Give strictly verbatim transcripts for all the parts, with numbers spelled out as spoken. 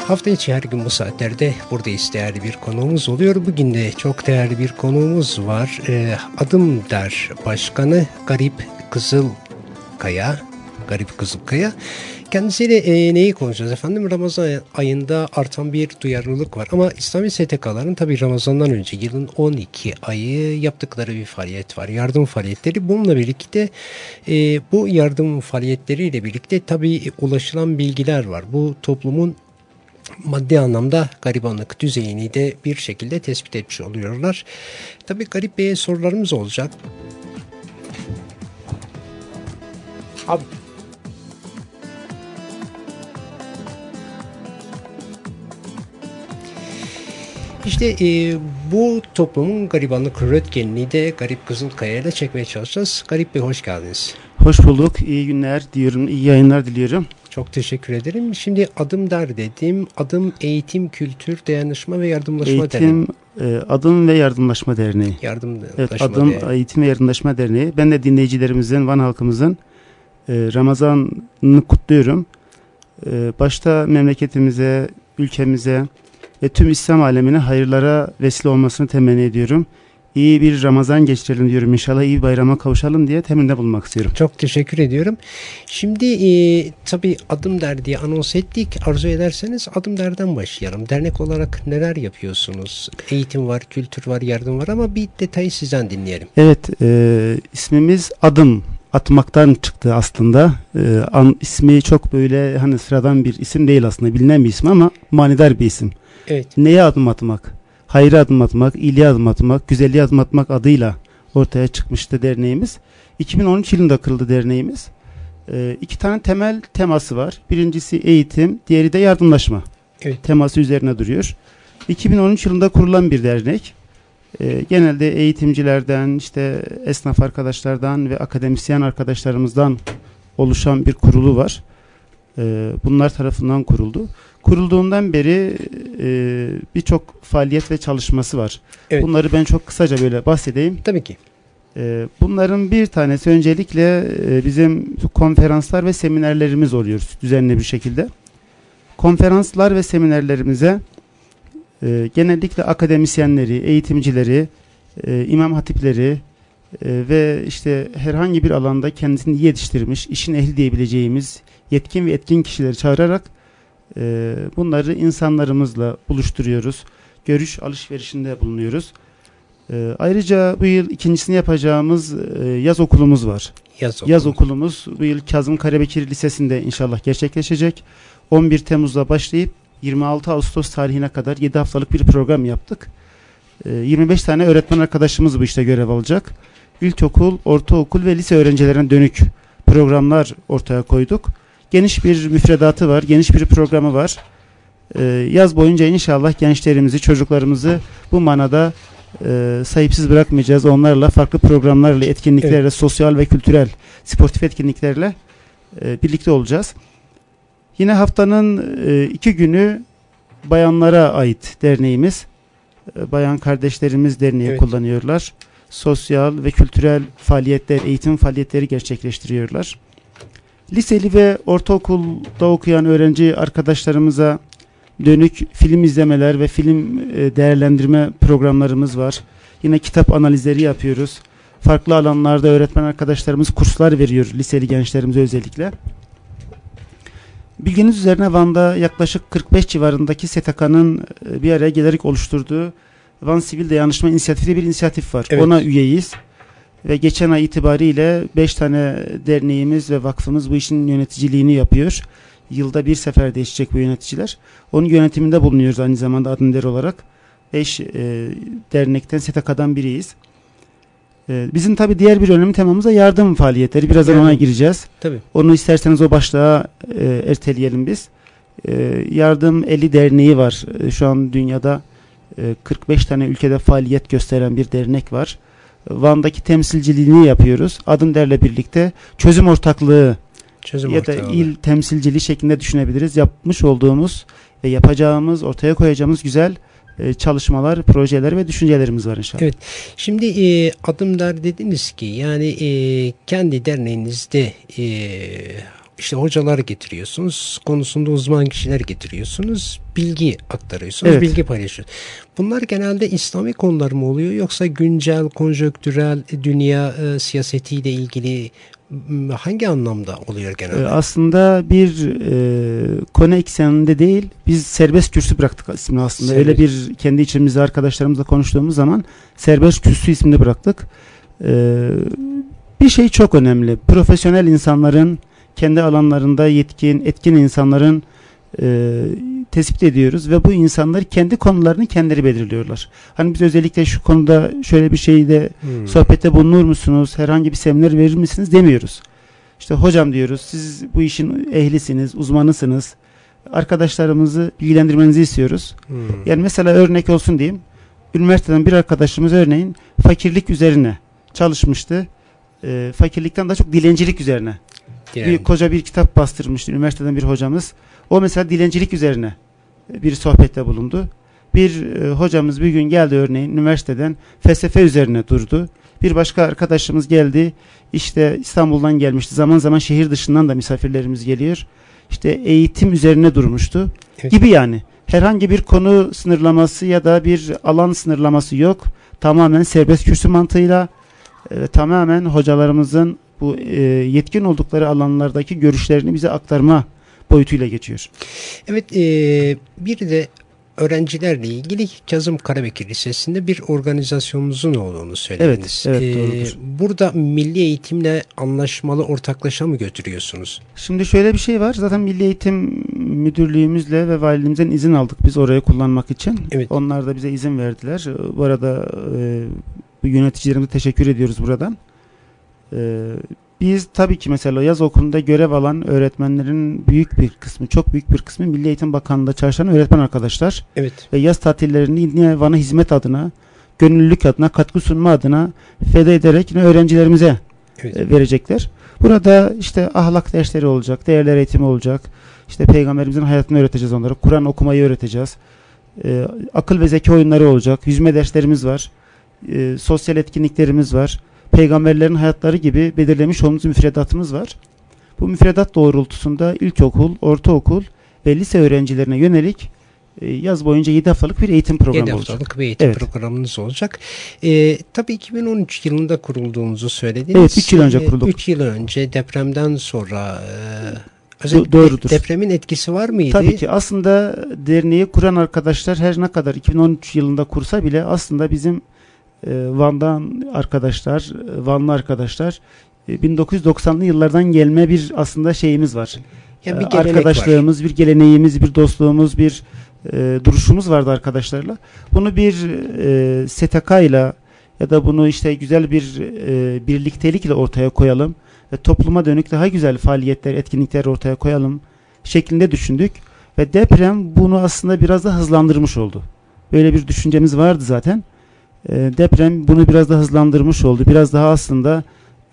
hafta içi her gün bu saatlerde buradayız. Değerli bir konuğumuz oluyor. Bugün de çok değerli bir konuğumuz var. E, Adım Der Başkanı Garip Kızılkaya. Garip Kızılkaya. Kendisiyle e, neyi konuşacağız efendim? Ramazan ayında artan bir duyarlılık var. Ama İslami S T K'ların tabii Ramazan'dan önce yılın on iki ayı yaptıkları bir faaliyet var. Yardım faaliyetleri. Bununla birlikte e, bu yardım faaliyetleriyle birlikte tabii ulaşılan bilgiler var. Bu toplumun maddi anlamda garibanlık düzeyini de bir şekilde tespit etmiş oluyorlar. Tabii Garip Bey'e sorularımız olacak. Abi İşte e, bu toplumun garibanlık röntgenini de Garip Kızılkaya ile çekmeye çalışacağız. Garip Bey hoş geldiniz. Hoş bulduk. İyi günler diyorum. İyi yayınlar diliyorum. Çok teşekkür ederim. Şimdi Adım Der dediğim Adım Eğitim, Kültür, Dayanışma ve Yardımlaşma Eğitim, Derneği. E, Adım ve Yardımlaşma Derneği. Yardımlaşma evet, Adım Derneği. Eğitim ve Yardımlaşma Derneği. Ben de dinleyicilerimizin, Van halkımızın e, Ramazan'ını kutluyorum. E, başta memleketimize, ülkemize ve tüm İslam alemine hayırlara vesile olmasını temenni ediyorum. İyi bir Ramazan geçirelim diyorum. İnşallah iyi bir bayrama kavuşalım diye temennide bulunmak istiyorum. Çok teşekkür ediyorum. Şimdi e, tabii Adım Der diye anons ettik. Arzu ederseniz Adım Der'den başlayalım. Dernek olarak neler yapıyorsunuz? Eğitim var, kültür var, yardım var ama bir detayı sizden dinleyelim. Evet, e, ismimiz Adım. Atmaktan çıktı aslında. E, an, ismi çok böyle hani sıradan bir isim değil aslında. Bilinen bir isim ama manidar bir isim. Evet. Neye adım atmak? Hayra adım atmak, iyiliğe adım atmak, güzelliğe adım atmak adıyla ortaya çıkmıştı derneğimiz. iki bin on üç yılında kuruldu derneğimiz. E, iki tane temel teması var. Birincisi eğitim, diğeri de yardımlaşma. Evet. Teması üzerine duruyor. iki bin on üç yılında kurulan bir dernek. E, genelde eğitimcilerden, işte esnaf arkadaşlardan ve akademisyen arkadaşlarımızdan oluşan bir kurulu var. E, bunlar tarafından kuruldu. Kurulduğundan beri e, birçok faaliyet ve çalışması var. Evet. Bunları ben çok kısaca böyle bahsedeyim. Tabii ki. E, bunların bir tanesi öncelikle e, bizim konferanslar ve seminerlerimiz oluyor düzenli bir şekilde. Konferanslar ve seminerlerimize e, genellikle akademisyenleri, eğitimcileri, e, imam hatipleri e, ve işte herhangi bir alanda kendisini yetiştirmiş, işin ehli diyebileceğimiz yetkin ve etkin kişileri çağırarak bunları insanlarımızla buluşturuyoruz. Görüş alışverişinde bulunuyoruz. Ayrıca bu yıl ikincisini yapacağımız yaz okulumuz var. Yaz, yaz okulumuz bu yıl Kazım Karabekir Lisesi'nde inşallah gerçekleşecek. on bir Temmuz'da başlayıp yirmi altı Ağustos tarihine kadar yedi haftalık bir program yaptık. yirmi beş tane öğretmen arkadaşımız bu işte görev alacak. İlkokul, ortaokul ve lise öğrencilerine dönük programlar ortaya koyduk. Geniş bir müfredatı var, geniş bir programı var. Ee, yaz boyunca inşallah gençlerimizi, çocuklarımızı bu manada e, sahipsiz bırakmayacağız. Onlarla farklı programlarla, etkinliklerle, evet. sosyal ve kültürel, sportif etkinliklerle e, birlikte olacağız. Yine haftanın e, iki günü bayanlara ait derneğimiz. E, bayan kardeşlerimiz derneği evet. kullanıyorlar. Sosyal ve kültürel faaliyetler, eğitim faaliyetleri gerçekleştiriyorlar. Liseli ve ortaokulda okuyan öğrenci arkadaşlarımıza dönük film izlemeler ve film değerlendirme programlarımız var. Yine kitap analizleri yapıyoruz. Farklı alanlarda öğretmen arkadaşlarımız kurslar veriyor liseli gençlerimize özellikle. Bilginiz üzerine Van'da yaklaşık kırk beş civarındaki S T K'nın bir araya gelerek oluşturduğu Van Sivil Dayanışma İnisiyatifi bir inisiyatif var. Evet. Ona üyeyiz. Ve geçen ay itibariyle beş tane derneğimiz ve vakfımız bu işin yöneticiliğini yapıyor. Yılda bir sefer değişecek bu yöneticiler. Onun yönetiminde bulunuyoruz aynı zamanda Adım Der olarak. beş e, dernekten S T K'dan biriyiz. E, bizim tabii diğer bir önemli temamız da yardım faaliyetleri. Birazdan yardım. Ona gireceğiz. Tabii. Onu isterseniz o başlığa e, erteleyelim biz. E, Yardım Eli Derneği var. E, şu an dünyada e, kırk beş tane ülkede faaliyet gösteren bir dernek var. Van'daki temsilciliğini yapıyoruz. Adım Der'le birlikte çözüm ortaklığı çözüm ya ortaklığı. da il temsilciliği şeklinde düşünebiliriz. Yapmış olduğumuz ve yapacağımız, ortaya koyacağımız güzel e, çalışmalar, projeler ve düşüncelerimiz var inşallah. Evet. Şimdi e, Adım Der dediniz ki yani e, kendi derneğinizde e, işte hocalar getiriyorsunuz, konusunda uzman kişiler getiriyorsunuz, bilgi aktarıyorsunuz, Evet. bilgi paylaşıyorsunuz. Bunlar genelde İslami konular mı oluyor yoksa güncel, konjonktürel, dünya e, siyasetiyle ilgili m, hangi anlamda oluyor genelde? Ee, aslında bir e, konu ekseninde değil, biz serbest kürsü bıraktık ismini aslında. Serbest. Öyle bir kendi içimizde arkadaşlarımızla konuştuğumuz zaman serbest kürsü ismini bıraktık. Ee, bir şey çok önemli. Profesyonel insanların, kendi alanlarında yetkin, etkin insanların e, tespit ediyoruz ve bu insanlar kendi konularını kendileri belirliyorlar. Hani biz özellikle şu konuda şöyle bir şeyde Hmm. sohbette bulunur musunuz, herhangi bir seminer verir misiniz demiyoruz. İşte hocam diyoruz, siz bu işin ehlisiniz, uzmanısınız. Arkadaşlarımızı bilgilendirmenizi istiyoruz. Hmm. Yani mesela örnek olsun diyeyim. Üniversiteden bir arkadaşımız örneğin fakirlik üzerine çalışmıştı. E, fakirlikten daha çok dilencilik üzerine. Yani. Bir koca bir kitap bastırmıştı üniversiteden bir hocamız. O mesela dilencilik üzerine bir sohbette bulundu. Bir e, hocamız bir gün geldi örneğin üniversiteden felsefe üzerine durdu. Bir başka arkadaşımız geldi. İşte İstanbul'dan gelmişti. Zaman zaman şehir dışından da misafirlerimiz geliyor. İşte eğitim üzerine durmuştu. Evet. Gibi yani. Herhangi bir konu sınırlaması ya da bir alan sınırlaması yok. Tamamen serbest kürsü mantığıyla e, tamamen hocalarımızın bu e, yetkin oldukları alanlardaki görüşlerini bize aktarma boyutuyla geçiyor. Evet, e, bir de öğrencilerle ilgili Kazım Karabekir Lisesi'nde bir organizasyonunuzun olduğunu söylediniz. Evet, evet, doğrudur. Burada milli eğitimle anlaşmalı ortaklaşa mı götürüyorsunuz? Şimdi şöyle bir şey var. Zaten Milli Eğitim Müdürlüğümüzle ve valiliğimizden izin aldık biz orayı kullanmak için. Evet. Onlar da bize izin verdiler. Bu arada e, bu yöneticilerimize teşekkür ediyoruz buradan. E, biz tabii ki mesela yaz okulunda görev alan öğretmenlerin büyük bir kısmı, çok büyük bir kısmı Milli Eğitim Bakanlığı'nda çalışan öğretmen arkadaşlar. Evet. Ve yaz tatillerini yine Van'a hizmet adına, gönüllülük adına, katkı sunma adına feda ederek yine öğrencilerimize Evet. e, verecekler. Burada işte ahlak dersleri olacak, değerler eğitimi olacak. İşte Peygamberimizin hayatını öğreteceğiz onlara. Kur'an okumayı öğreteceğiz. E, akıl ve zeka oyunları olacak. Yüzme derslerimiz var. E, sosyal etkinliklerimiz var. Peygamberlerin hayatları gibi belirlemiş olduğumuz müfredatımız var. Bu müfredat doğrultusunda ilkokul, ortaokul ve lise öğrencilerine yönelik e, yaz boyunca yedi haftalık bir eğitim programı yedi olacak. haftalık bir eğitim Evet. programınız olacak. E, tabii iki bin on üç yılında kurulduğunuzu söylediniz. Evet, üç yıl önce kurulduk. üç yıl önce depremden sonra e, özellikle doğrudur. depremin etkisi var mıydı? Tabii ki aslında derneği kuran arkadaşlar her ne kadar iki bin on üç yılında kursa bile aslında bizim e, Van'dan arkadaşlar, e, Vanlı arkadaşlar e, bin dokuz yüz doksanlı yıllardan gelme bir aslında şeyimiz var. Yani bir E, gelenek arkadaşlığımız, bir geleneğimiz, bir dostluğumuz, bir e, duruşumuz vardı arkadaşlarla. Bunu bir e, S T K ile ya da bunu işte güzel bir e, birliktelikle ortaya koyalım ve topluma dönük daha güzel faaliyetler, etkinlikler ortaya koyalım şeklinde düşündük. Ve deprem bunu aslında biraz da hızlandırmış oldu. Böyle bir düşüncemiz vardı zaten. E, deprem bunu biraz da hızlandırmış oldu. Biraz daha aslında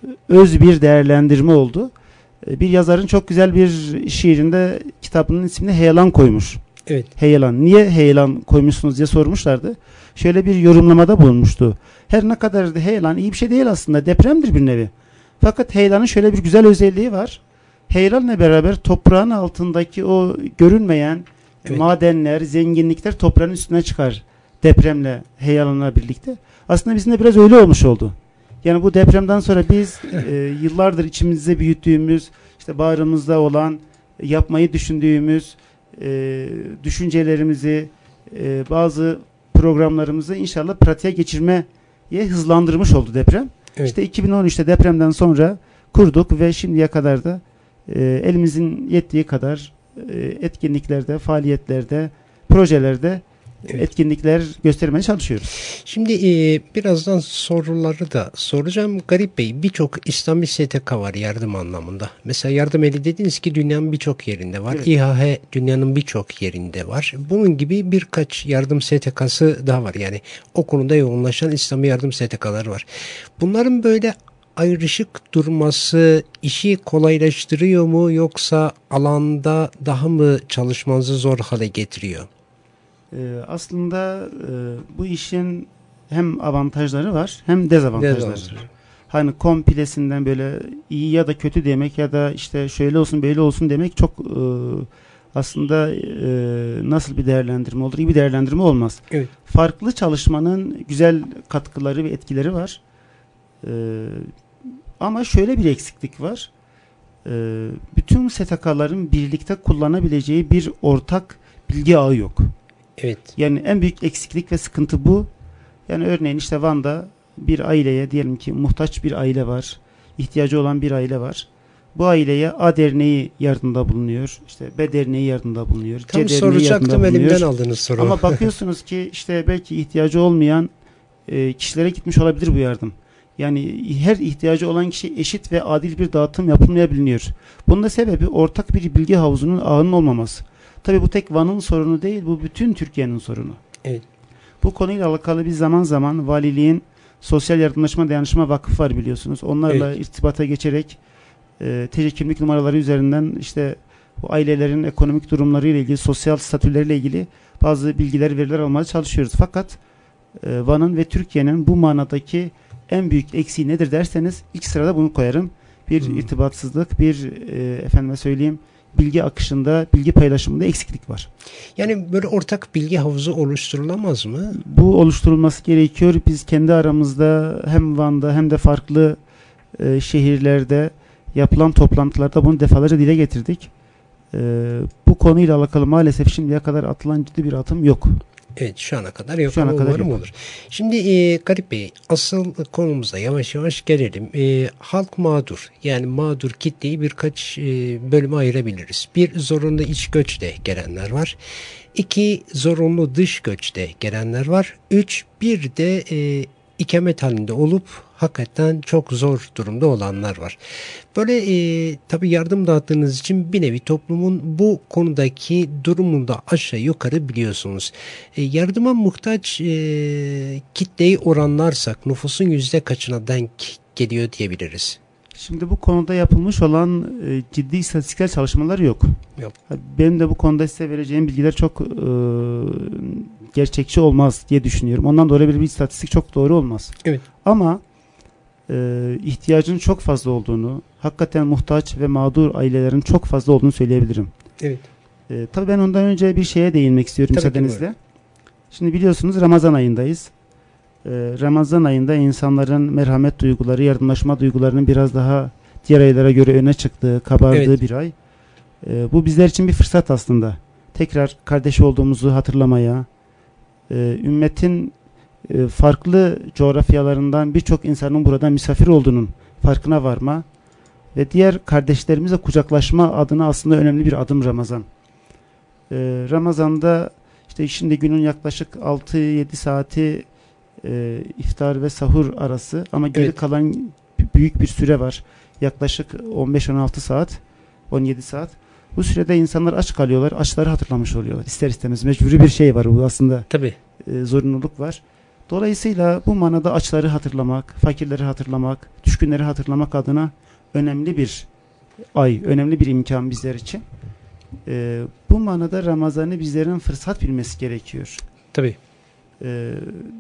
öz bir değerlendirme oldu. E, bir yazarın çok güzel bir şiirinde kitabının ismini heyelan koymuş. Evet. Heyelan. Niye heyelan koymuşsunuz diye sormuşlardı. Şöyle bir yorumlamada bulunmuştu. Her ne kadar heyelan iyi bir şey değil aslında. Depremdir bir nevi. Fakat heyelanın şöyle bir güzel özelliği var. Heyelanla beraber toprağın altındaki o görünmeyen Evet. madenler, zenginlikler toprağın üstüne çıkar. Depremle, heyelanla birlikte. Aslında bizim de biraz öyle olmuş oldu. Yani bu depremden sonra biz e, yıllardır içimizde büyüttüğümüz, işte bağrımızda olan, yapmayı düşündüğümüz e, düşüncelerimizi, e, bazı programlarımızı inşallah pratiğe geçirmeye hızlandırmış oldu deprem. Evet. İşte iki bin on üçte depremden sonra kurduk ve şimdiye kadar da e, elimizin yettiği kadar e, etkinliklerde, faaliyetlerde, projelerde Evet. etkinlikler göstermeye çalışıyoruz. Şimdi e, birazdan soruları da soracağım. Garip Bey, birçok İslami S T K var yardım anlamında. Mesela yardım eli dediniz ki dünyanın birçok yerinde var. Evet. İ H H dünyanın birçok yerinde var. Bunun gibi birkaç yardım S T K'sı daha var. Yani o konuda yoğunlaşan İslami yardım S T K'ları var. Bunların böyle ayrışık durması işi kolaylaştırıyor mu yoksa alanda daha mı çalışmanızı zor hale getiriyor? Ee, aslında e, bu işin hem avantajları var hem dezavantajları. Dezavantajları. hani komplesinden böyle iyi ya da kötü demek ya da işte şöyle olsun böyle olsun demek çok e, aslında e, nasıl bir değerlendirme olur? İyi bir değerlendirme olmaz. Evet. Farklı çalışmanın güzel katkıları ve etkileri var. E, ama şöyle bir eksiklik var. E, bütün S T K'ların birlikte kullanabileceği bir ortak bilgi ağı yok. Evet. Yani en büyük eksiklik ve sıkıntı bu. Yani örneğin işte Van'da bir aileye, diyelim ki muhtaç bir aile var. İhtiyacı olan bir aile var. Bu aileye A derneği yardımda bulunuyor. İşte B derneği yardımda bulunuyor. Tam C derneği soracaktım, yardımda elimden bulunuyor. aldınız soru. Ama bakıyorsunuz ki işte belki ihtiyacı olmayan e, kişilere gitmiş olabilir bu yardım. Yani her ihtiyacı olan kişi eşit ve adil bir dağıtım yapılmayabiliyor. Bunun da sebebi ortak bir bilgi havuzunun, ağının olmaması. Tabii bu tek Van'ın sorunu değil, bu bütün Türkiye'nin sorunu. Evet. Bu konuyla alakalı bir zaman zaman valiliğin Sosyal Yardımlaşma Dayanışma Vakfı var biliyorsunuz. Onlarla Evet. irtibata geçerek e, T C kimlik numaraları üzerinden işte bu ailelerin ekonomik durumları ile ilgili, sosyal statüleriyle ilgili bazı bilgiler, veriler almaya çalışıyoruz. Fakat e, Van'ın ve Türkiye'nin bu manadaki en büyük eksiği nedir derseniz ilk sırada bunu koyarım. Bir hmm. irtibatsızlık, bir e, efendime söyleyeyim bilgi akışında, bilgi paylaşımında eksiklik var. Yani böyle ortak bilgi havuzu oluşturulamaz mı? Bu oluşturulması gerekiyor. Biz kendi aramızda hem Van'da hem de farklı e, şehirlerde yapılan toplantılarda bunu defalarca dile getirdik. E, bu konuyla alakalı maalesef şimdiye kadar atılan ciddi bir atım yok. Evet, şu ana kadar yok. Şu ana kadar umarım yok. olur. Şimdi e, Garip Bey, asıl konumuza yavaş yavaş gelelim. E, halk mağdur. Yani mağdur kitleyi birkaç e, bölüme ayırabiliriz. Bir, zorunlu iç göçle gelenler var. İki, zorunlu dış göçle gelenler var. Üç, bir de e, ikamet halinde olup hakikaten çok zor durumda olanlar var. Böyle e, tabii yardım dağıttığınız için bir nevi toplumun bu konudaki durumunu da aşağı yukarı biliyorsunuz. E, yardıma muhtaç e, kitleyi oranlarsak nüfusun yüzde kaçına denk geliyor diyebiliriz? Şimdi bu konuda yapılmış olan e, ciddi istatistiksel çalışmalar yok. Yok. Benim de bu konuda size vereceğim bilgiler çok e, gerçekçi olmaz diye düşünüyorum. Ondan dolayı bir istatistik çok doğru olmaz. Evet. Ama e, ihtiyacın çok fazla olduğunu, hakikaten muhtaç ve mağdur ailelerin çok fazla olduğunu söyleyebilirim. Evet. E, tabii ben ondan önce bir şeye değinmek istiyorum Tabii müsaadenizle. Şimdi biliyorsunuz Ramazan ayındayız. Ee, Ramazan ayında insanların merhamet duyguları, yardımlaşma duygularının biraz daha diğer aylara göre öne çıktığı, kabardığı Evet. bir ay. Ee, bu bizler için bir fırsat aslında. Tekrar kardeş olduğumuzu hatırlamaya, e, ümmetin e, farklı coğrafyalarından birçok insanın burada misafir olduğunun farkına varma ve diğer kardeşlerimizle kucaklaşma adına aslında önemli bir adım Ramazan. Ee, Ramazan'da işte şimdi günün yaklaşık altı yedi saati e, iftar ve sahur arası ama geri Evet. kalan büyük bir süre var. Yaklaşık on beş on altı saat, on yedi saat. Bu sürede insanlar aç kalıyorlar. Açları hatırlamış oluyorlar. İster istemez mecburi bir şey var. Bu aslında Tabii. e, zorunluluk var. Dolayısıyla bu manada açları hatırlamak, fakirleri hatırlamak, düşkünleri hatırlamak adına önemli bir ay, önemli bir imkan bizler için. E, bu manada Ramazan'ı bizlerin fırsat bilmesi gerekiyor. Tabii. E,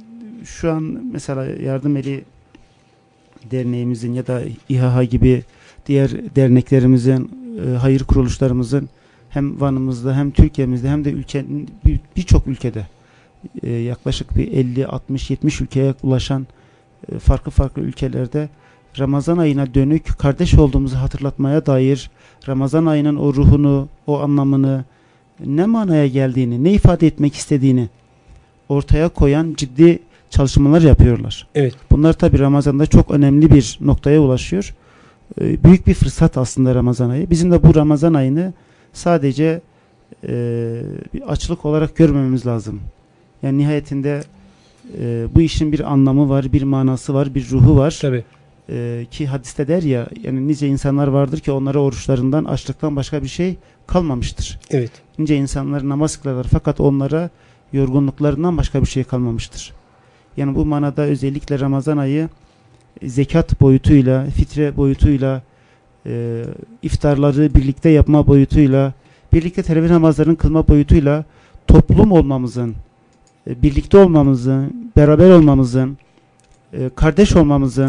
şu an mesela Yardım Eli Derneğimizin ya da İHA gibi diğer derneklerimizin, e, hayır kuruluşlarımızın hem Van'ımızda hem Türkiye'mizde hem de ülkenin birçok ülkede e, yaklaşık bir elli altmış yetmiş ülkeye ulaşan e, farklı farklı ülkelerde Ramazan ayına dönük kardeş olduğumuzu hatırlatmaya dair Ramazan ayının o ruhunu, o anlamını, ne manaya geldiğini, ne ifade etmek istediğini ortaya koyan ciddi çalışmalar yapıyorlar. Evet. Bunlar tabi Ramazan'da çok önemli bir noktaya ulaşıyor. Ee, büyük bir fırsat aslında Ramazan ayı. Bizim de bu Ramazan ayını sadece e, bir açlık olarak görmememiz lazım. Yani nihayetinde e, bu işin bir anlamı var, bir manası var, bir ruhu var. Tabii. Ee, ki hadiste der ya, yani nice insanlar vardır ki onlara oruçlarından, açlıktan başka bir şey kalmamıştır. Evet. Nice insanlar namaz kılarlar fakat onlara yorgunluklarından başka bir şey kalmamıştır. Yani bu manada özellikle Ramazan ayı zekat boyutuyla, fitre boyutuyla, e, iftarları birlikte yapma boyutuyla, birlikte teravih namazlarının kılma boyutuyla toplum olmamızın, e, birlikte olmamızın, beraber olmamızın, e, kardeş olmamızın,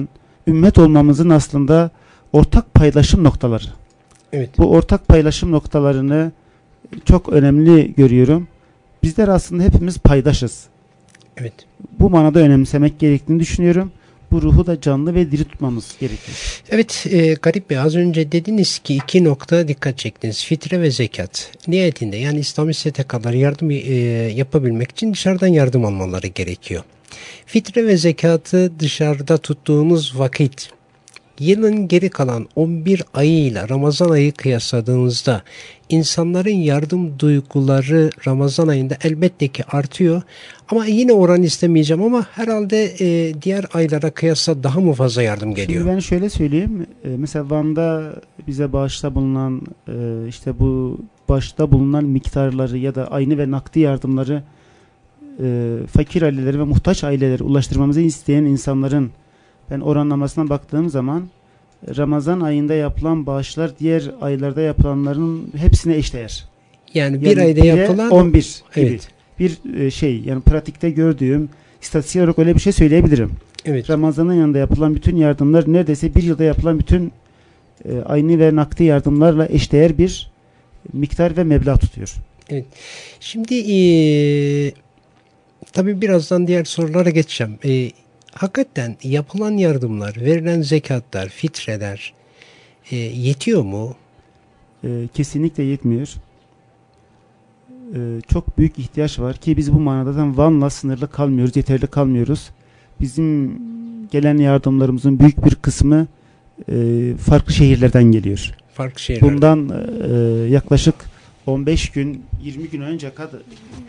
ümmet olmamızın aslında ortak paylaşım noktaları. Evet. Bu ortak paylaşım noktalarını çok önemli görüyorum. Bizler aslında hepimiz paydaşız. Evet. Bu manada önemsemek gerektiğini düşünüyorum. Bu ruhu da canlı ve diri tutmamız gerekir. Evet, e, Garip Bey, az önce dediniz ki iki nokta dikkat çektiniz. Fitre ve zekat. Nihayetinde yani İslami S T K'lar yardım e, yapabilmek için dışarıdan yardım almaları gerekiyor. Fitre ve zekatı dışarıda tuttuğumuz vakit, yılın geri kalan on bir ayıyla Ramazan ayı kıyasladığımızda insanların yardım duyguları Ramazan ayında elbette ki artıyor. Ama yine oran istemeyeceğim ama herhalde e, diğer aylara kıyasla daha mı fazla yardım geliyor? Şimdi ben şöyle söyleyeyim. E, mesela Van'da bize bağışta bulunan e, işte bu bağışta bulunan miktarları ya da aynı ve nakdi yardımları e, fakir aileleri ve muhtaç aileleri ulaştırmamızı isteyen insanların ben oranlamasına baktığım zaman Ramazan ayında yapılan bağışlar diğer aylarda yapılanların hepsine eşdeğer. Yani bir yani ayda yapılan on bir gibi. Evet. Bir e, şey yani pratikte gördüğüm istatistik olarak öyle bir şey söyleyebilirim. Evet. Ramazan'ın yanında yapılan bütün yardımlar neredeyse bir yılda yapılan bütün e, aynı ve nakdi yardımlarla eşdeğer bir miktar ve meblağ tutuyor. Evet. Şimdi e, tabii birazdan diğer sorulara geçeceğim. E, hakikaten yapılan yardımlar, verilen zekatlar, fitreler e, yetiyor mu? E, kesinlikle yetmiyor. E, çok büyük ihtiyaç var ki biz bu manada Van'la sınırlı kalmıyoruz, yeterli kalmıyoruz. Bizim gelen yardımlarımızın büyük bir kısmı e, farklı şehirlerden geliyor. Farklı şehirlerden. Bundan e, yaklaşık on beş gün, yirmi gün önce kadar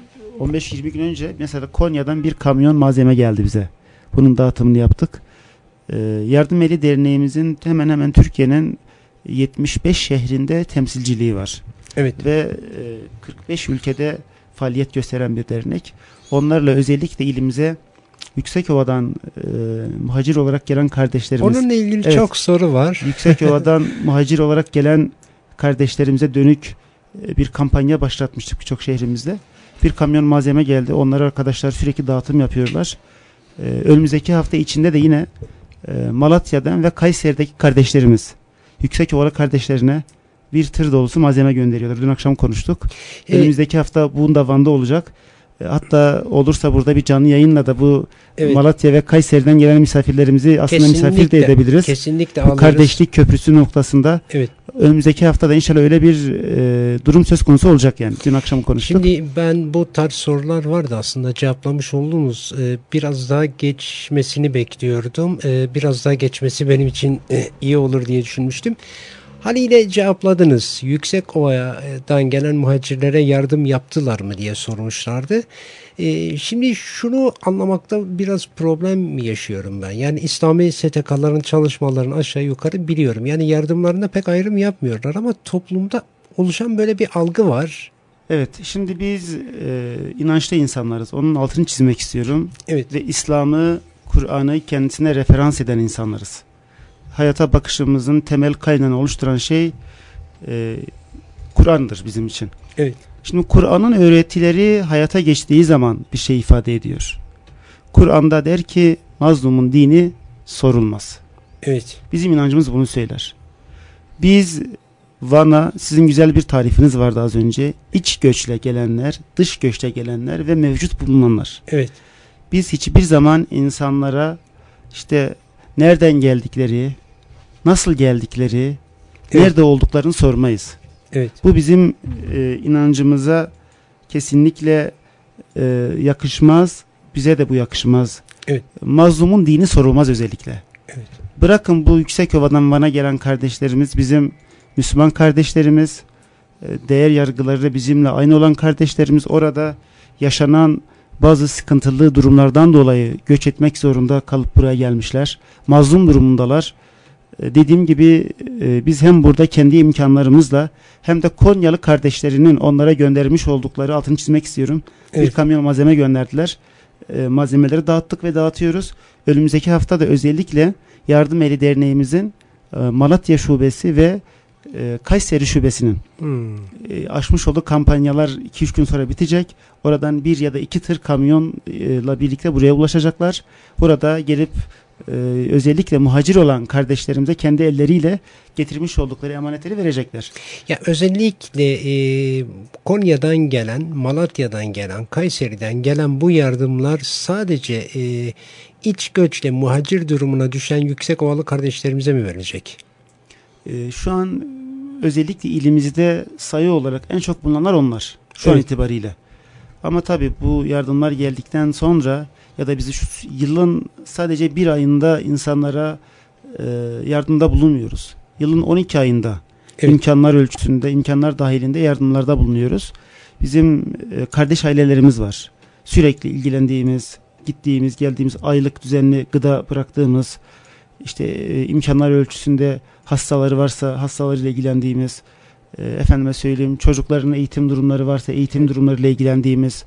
on beş yirmi gün önce mesela Konya'dan bir kamyon malzeme geldi bize. Bunun dağıtımını yaptık. E, Yardım Eli Derneğimizin hemen hemen Türkiye'nin yetmiş beş şehrinde temsilciliği var. Evet. Ve e, kırk beş ülkede faaliyet gösteren bir dernek. Onlarla özellikle ilimize Yüksekova'dan e, muhacir olarak gelen kardeşlerimiz. Onunla ilgili evet, çok soru var. Yüksekova'dan muhacir olarak gelen kardeşlerimize dönük e, bir kampanya başlatmıştık birçok şehrimizde. Bir kamyon malzeme geldi. Onlara arkadaşlar sürekli dağıtım yapıyorlar. E, önümüzdeki hafta içinde de yine e, Malatya'dan ve Kayseri'deki kardeşlerimiz, Yüksekova'lı kardeşlerine bir tır dolusu malzeme gönderiyorlar. Dün akşam konuştuk. Ee, Önümüzdeki hafta bunda Van'da olacak. Hatta olursa burada bir canlı yayınla da bu evet, Malatya ve Kayseri'den gelen misafirlerimizi aslında kesinlikle, misafir de edebiliriz. Kesinlikle bu alırız. Kardeşlik köprüsü noktasında. Evet. Önümüzdeki hafta da inşallah öyle bir e, durum söz konusu olacak yani. Dün akşam konuştuk. Şimdi ben bu tarz sorular vardı aslında cevaplamış olduğunuz. E, biraz daha geçmesini bekliyordum. E, biraz daha geçmesi benim için e, iyi olur diye düşünmüştüm. Haliyle cevapladınız. Yüksekova'dan gelen muhacirlere yardım yaptılar mı diye sormuşlardı. Ee, şimdi şunu anlamakta biraz problem yaşıyorum ben. Yani İslami S T K'ların çalışmalarını aşağı yukarı biliyorum. Yani yardımlarında pek ayrım yapmıyorlar ama toplumda oluşan böyle bir algı var. Evet, şimdi biz e, inançlı insanlarız. Onun altını çizmek istiyorum. Evet. Ve İslam'ı, Kur'an'ı kendisine referans eden insanlarız. Hayata bakışımızın temel kaynağını oluşturan şey e, Kur'an'dır bizim için. Evet. Şimdi Kur'an'ın öğretileri hayata geçtiği zaman bir şey ifade ediyor. Kur'an'da der ki mazlumun dini sorulmaz. Evet. Bizim inancımız bunu söyler. Biz Van'a, sizin güzel bir tarifiniz vardı az önce. İç göçle gelenler, dış göçle gelenler ve mevcut bulunanlar. Evet. Biz hiçbir zaman insanlara işte nereden geldikleri, nasıl geldikleri, evet, nerede olduklarını sormayız. Evet. Bu bizim e, inancımıza kesinlikle e, yakışmaz. Bize de bu yakışmaz. Evet. Mazlumun dini sorulmaz özellikle. Evet. Bırakın bu Yüksekova'dan Van'a gelen kardeşlerimiz bizim Müslüman kardeşlerimiz, e, değer yargıları bizimle aynı olan kardeşlerimiz, orada yaşanan bazı sıkıntılı durumlardan dolayı göç etmek zorunda kalıp buraya gelmişler. Mazlum durumundalar. Ee, dediğim gibi e, biz hem burada kendi imkanlarımızla hem de Konyalı kardeşlerinin onlara göndermiş oldukları, altını çizmek istiyorum. Evet. Bir kamyon malzeme gönderdiler. E, malzemeleri dağıttık ve dağıtıyoruz. Önümüzdeki hafta da özellikle Yardım Eli Derneğimizin e, Malatya Şubesi ve e, Kayseri Şubesi'nin Hmm. e, açmış olduğu kampanyalar iki üç gün sonra bitecek. Oradan bir ya da iki tır kamyonla birlikte buraya ulaşacaklar. Burada gelip e, özellikle muhacir olan kardeşlerimize kendi elleriyle getirmiş oldukları emanetleri verecekler. Ya özellikle e, Konya'dan gelen, Malatya'dan gelen, Kayseri'den gelen bu yardımlar sadece e, iç göçle muhacir durumuna düşen Yüksekovalı kardeşlerimize mi verilecek? E, şu an özellikle ilimizde sayı olarak en çok bulunanlar onlar. Şu an Evet. itibariyle. Ama tabii bu yardımlar geldikten sonra ya da bizi şu yılın sadece bir ayında insanlara e, yardımda bulunmuyoruz. Yılın on iki ayında Evet. imkanlar ölçüsünde, imkanlar dahilinde yardımlarda bulunuyoruz. Bizim e, kardeş ailelerimiz var. Sürekli ilgilendiğimiz, gittiğimiz, geldiğimiz, aylık düzenli gıda bıraktığımız, işte e, imkanlar ölçüsünde hastaları varsa hastalarıyla ilgilendiğimiz, e, efendime söyleyeyim çocukların eğitim durumları varsa eğitim durumlarıyla ilgilendiğimiz,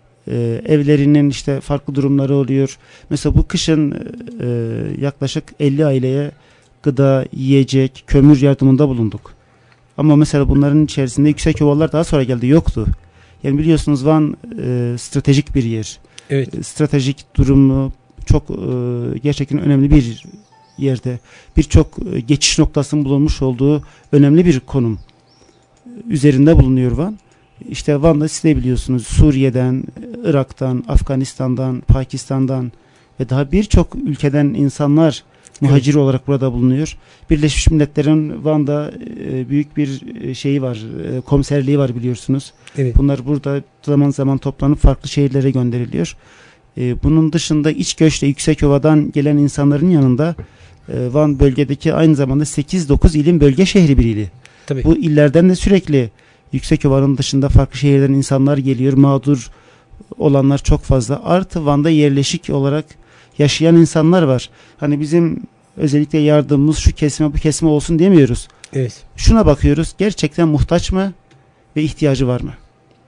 e, evlerinin işte farklı durumları oluyor. Mesela bu kışın e, yaklaşık elli aileye gıda, yiyecek, kömür yardımında bulunduk. Ama mesela bunların içerisinde Yüksekovalılar daha sonra geldi, yoktu. Yani biliyorsunuz Van e, stratejik bir yer. Evet. E, stratejik durumu çok e, gerçekten önemli bir yerde. Birçok e, geçiş noktasının bulunmuş olduğu önemli bir konum üzerinde bulunuyor Van. İşte Van'da siz de biliyorsunuz Suriye'den, Irak'tan, Afganistan'dan, Pakistan'dan ve daha birçok ülkeden insanlar muhacir evet. olarak burada bulunuyor. Birleşmiş Milletler'in Van'da e, büyük bir şeyi var, e, komiserliği var biliyorsunuz. Evet. Bunlar burada zaman zaman toplanıp farklı şehirlere gönderiliyor. E, bunun dışında iç göçle Yüksekova'dan gelen insanların yanında e, Van bölgedeki aynı zamanda sekiz dokuz ilin bölge şehri bir ili. Tabii. Bu illerden de sürekli Yüksekova'nın dışında farklı şehirlerden insanlar geliyor. Mağdur olanlar çok fazla. Artı Van'da yerleşik olarak yaşayan insanlar var. Hani bizim özellikle yardımımız şu kesime bu kesime olsun demiyoruz. Evet. Şuna bakıyoruz. Gerçekten muhtaç mı ve ihtiyacı var mı?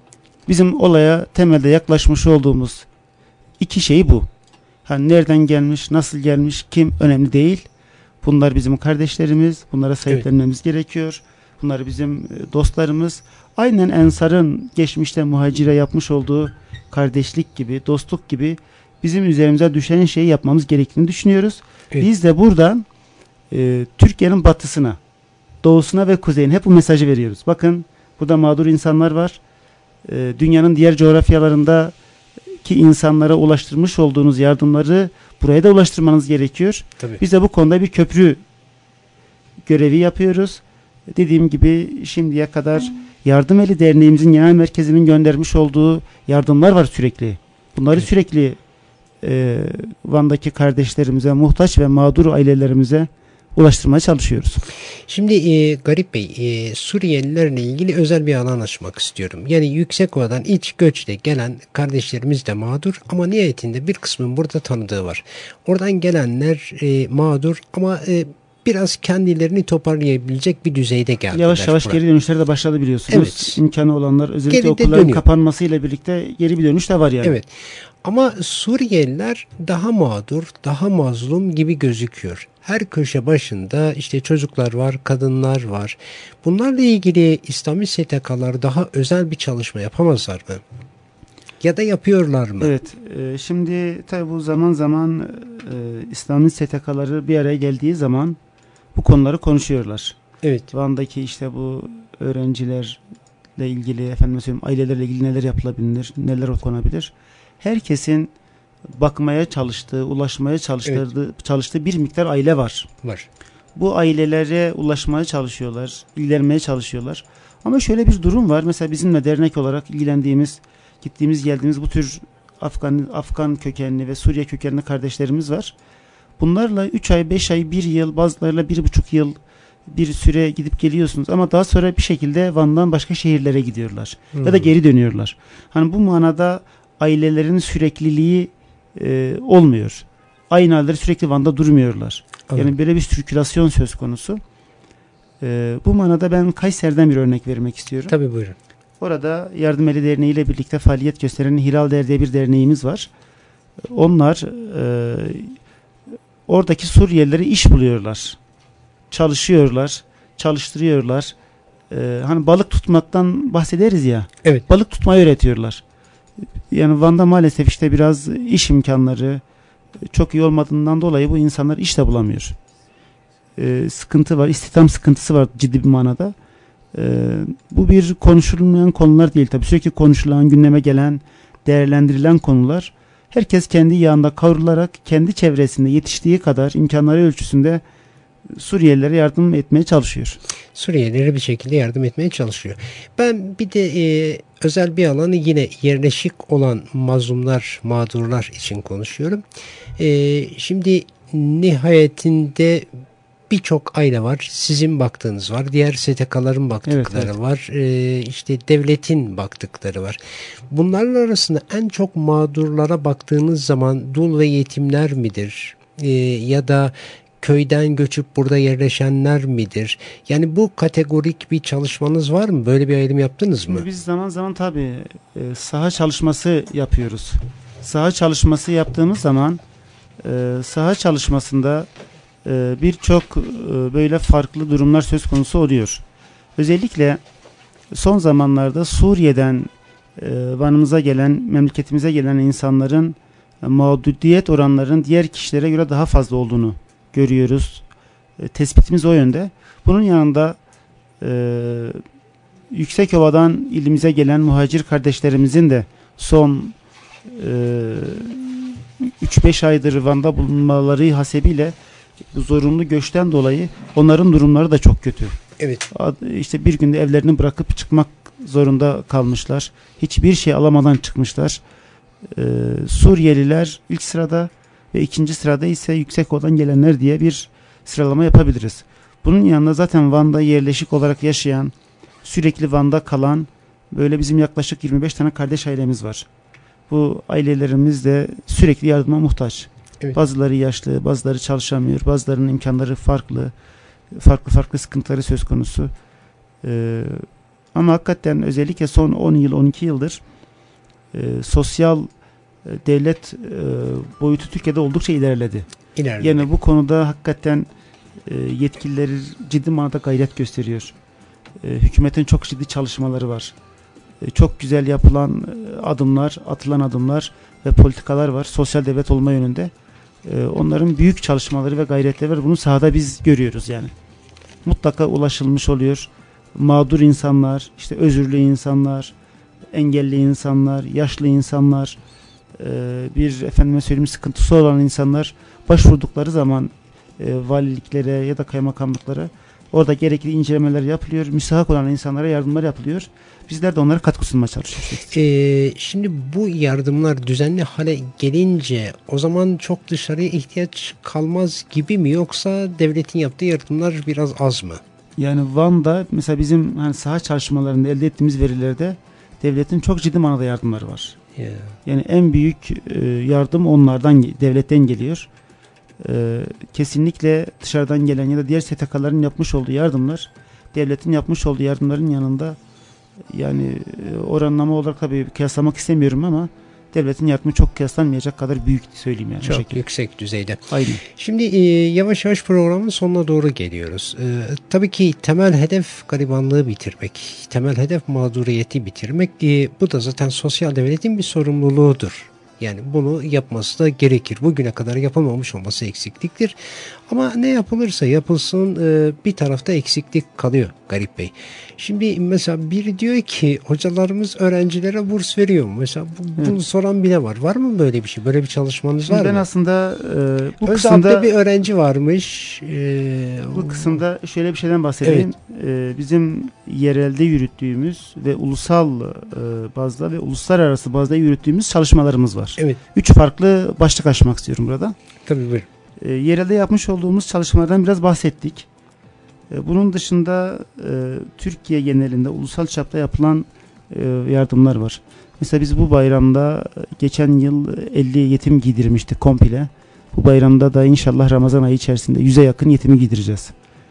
Bizim olaya temelde yaklaşmış olduğumuz iki şey bu. Hani nereden gelmiş, nasıl gelmiş, kim önemli değil. Bunlar bizim kardeşlerimiz. Bunlara sahiplenmemiz evet. gerekiyor. Bunlar bizim dostlarımız. Aynen Ensar'ın geçmişte muhacire yapmış olduğu kardeşlik gibi, dostluk gibi bizim üzerimize düşen şeyi yapmamız gerektiğini düşünüyoruz. Evet. Biz de buradan e, Türkiye'nin batısına, doğusuna ve kuzeyine hep bu mesajı veriyoruz. Bakın burada mağdur insanlar var. E, dünyanın diğer coğrafyalarında ki insanlara ulaştırmış olduğunuz yardımları buraya da ulaştırmanız gerekiyor. Tabii. Biz de bu konuda bir köprü görevi yapıyoruz. Dediğim gibi şimdiye kadar Yardım Eli Derneğimizin genel merkezinin göndermiş olduğu yardımlar var sürekli. Bunları evet. sürekli e, Van'daki kardeşlerimize, muhtaç ve mağdur ailelerimize ulaştırmaya çalışıyoruz. Şimdi e, Garip Bey, e, Suriyelilerle ilgili özel bir alan açmak istiyorum. Yani Yüksekova'dan iç göçle gelen kardeşlerimiz de mağdur ama nihayetinde bir kısmın burada tanıdığı var. Oradan gelenler e, mağdur ama e, biraz kendilerini toparlayabilecek bir düzeyde geldiler. Yavaş yavaş buraya. geri dönüşler de başladı biliyorsunuz. Evet. İmkanı olanlar özellikle Geri de okulların dönüyor. kapanmasıyla birlikte geri bir dönüş de var yani. Evet. Ama Suriyeliler daha mağdur, daha mazlum gibi gözüküyor. Her köşe başında işte çocuklar var, kadınlar var. Bunlarla ilgili İslami S T K'lar daha özel bir çalışma yapamazlar mı? Ya da yapıyorlar mı? Evet. E, şimdi tabi bu zaman zaman e, İslami S T K'ları bir araya geldiği zaman bu konuları konuşuyorlar. Evet. Van'daki işte bu öğrencilerle ilgili, efendim söyleyeyim, ailelerle ilgili neler yapılabilir, neler konabilir. Herkesin bakmaya çalıştığı, ulaşmaya çalıştığı, evet. çalıştığı bir miktar aile var. Var. Bu ailelere ulaşmaya çalışıyorlar, ilgilenmeye çalışıyorlar. Ama şöyle bir durum var. Mesela bizimle dernek olarak ilgilendiğimiz, gittiğimiz, geldiğimiz bu tür Afgan, Afgan kökenli ve Suriye kökenli kardeşlerimiz var. Bunlarla üç ay, beş ay, bir yıl, bazılarıyla bir buçuk yıl bir süre gidip geliyorsunuz. Ama daha sonra bir şekilde Van'dan başka şehirlere gidiyorlar. Hmm. Ya da geri dönüyorlar. Hani bu manada ailelerin sürekliliği e, olmuyor. Aynı aileler sürekli Van'da durmuyorlar. Evet. Yani böyle bir sirkülasyon söz konusu. E, bu manada ben Kayseri'den bir örnek vermek istiyorum. Tabii buyurun. Orada Yardım Eli Derneği ile birlikte faaliyet gösteren Hilal Der diye bir derneğimiz var. Onlar e, oradaki Suriyelileri iş buluyorlar. Çalışıyorlar. çalıştırıyorlar. Ee, hani balık tutmaktan bahsederiz ya. Evet. Balık tutmayı öğretiyorlar. Yani Van'da maalesef işte biraz iş imkanları çok iyi olmadığından dolayı bu insanlar iş de bulamıyor. Ee, sıkıntı var, istihdam sıkıntısı var ciddi bir manada. Ee, bu bir konuşulmayan konular değil tabii. Sürekli konuşulan, gündeme gelen, değerlendirilen konular. Herkes kendi yağında kavrularak kendi çevresinde yetiştiği kadar imkanları ölçüsünde Suriyelilere yardım etmeye çalışıyor. Suriyelilere bir şekilde yardım etmeye çalışıyor. Ben bir de e, özel bir alanı yine yerleşik olan mazlumlar, mağdurlar için konuşuyorum. E, şimdi nihayetinde birçok aile var. Sizin baktığınız var. Diğer S T K'ların baktıkları evet, evet. var. E, işte devletin baktıkları var. Bunların arasında en çok mağdurlara baktığınız zaman dul ve yetimler midir? E, ya da köyden göçüp burada yerleşenler midir? Yani bu kategorik bir çalışmanız var mı? Böyle bir ayrım yaptınız mı? Şimdi biz zaman zaman tabii e, saha çalışması yapıyoruz. Saha çalışması yaptığımız zaman e, saha çalışmasında e, birçok e, böyle farklı durumlar söz konusu oluyor. Özellikle son zamanlarda Suriye'den e, Van'ımıza gelen, memleketimize gelen insanların e, mağduriyet oranlarının diğer kişilere göre daha fazla olduğunu görüyoruz. E, tespitimiz o yönde. Bunun yanında e, Yüksekova'dan ilimize gelen muhacir kardeşlerimizin de son e, üç beş aydır Van'da bulunmaları hasebiyle bu zorunlu göçten dolayı onların durumları da çok kötü. Evet. İşte bir günde evlerini bırakıp çıkmak zorunda kalmışlar. Hiçbir şey alamadan çıkmışlar. E, Suriyeliler ilk sırada ve ikinci sırada ise Yüksekova'dan gelenler diye bir sıralama yapabiliriz. Bunun yanında zaten Van'da yerleşik olarak yaşayan, sürekli Van'da kalan böyle bizim yaklaşık yirmi beş tane kardeş ailemiz var. Bu ailelerimiz de sürekli yardıma muhtaç. Evet. Bazıları yaşlı, bazıları çalışamıyor, bazılarının imkanları farklı, farklı farklı sıkıntıları söz konusu. Ee, ama hakikaten özellikle son on yıl, on iki yıldır e, sosyal devlet e, boyutu Türkiye'de oldukça ilerledi. İlerledi. Yani bu konuda hakikaten e, yetkilileri ciddi manada gayret gösteriyor. E, hükümetin çok ciddi çalışmaları var. E, çok güzel yapılan e, adımlar, atılan adımlar ve politikalar var. Sosyal devlet olma yönünde. E, onların büyük çalışmaları ve gayretleri var. Bunu sahada biz görüyoruz yani. Mutlaka ulaşılmış oluyor. Mağdur insanlar, işte özürlü insanlar, engelli insanlar, yaşlı insanlar, bir efendime söyleyeyim sıkıntısı olan insanlar başvurdukları zaman e, valiliklere ya da kaymakamlıklara orada gerekli incelemeler yapılıyor. Müstahak olan insanlara yardımlar yapılıyor. Bizler de onlara katkı sunmaya çalışıyoruz. Ee, şimdi bu yardımlar düzenli hale gelince o zaman çok dışarıya ihtiyaç kalmaz gibi mi, yoksa devletin yaptığı yardımlar biraz az mı? Yani Van'da mesela bizim hani saha çalışmalarında elde ettiğimiz verilerde devletin çok ciddi manada yardımları var. Yeah. Yani en büyük e, yardım onlardan, devletten geliyor. E, kesinlikle dışarıdan gelen ya da diğer S T K'ların yapmış olduğu yardımlar, devletin yapmış olduğu yardımların yanında, yani e, oranlama olarak tabii kıyaslamak istemiyorum ama devletin yardımı çok kıyaslanmayacak kadar büyük söyleyeyim yani. Çok yüksek düzeyde. Aynen. Şimdi e, yavaş yavaş programın sonuna doğru geliyoruz. E, tabii ki temel hedef garibanlığı bitirmek, temel hedef mağduriyeti bitirmek. E, bu da zaten sosyal devletin bir sorumluluğudur. Yani bunu yapması da gerekir. Bugüne kadar yapılmamış olması eksikliktir. Ama ne yapılırsa yapılsın bir tarafta eksiklik kalıyor Garip Bey. Şimdi mesela biri diyor ki hocalarımız öğrencilere burs veriyor mu? Mesela bu, bunu evet. soran bile var. Var mı böyle bir şey? Böyle bir çalışmanız Şimdi var ben mı? aslında e, bu Özalp'ta kısımda bir öğrenci varmış. E, bu kısımda şöyle bir şeyden bahsedeyim. Evet. E, bizim yerelde yürüttüğümüz ve ulusal e, bazda ve uluslararası bazda yürüttüğümüz çalışmalarımız var. Evet. Üç farklı başlık açmak istiyorum burada. Tabii buyurun. E, yerelde yapmış olduğumuz çalışmalardan biraz bahsettik. E, bunun dışında e, Türkiye genelinde ulusal çapta yapılan e, yardımlar var. Mesela biz bu bayramda geçen yıl elli yetim giydirmiştik komple. Bu bayramda da inşallah Ramazan ayı içerisinde yüze yakın yetimi giydireceğiz.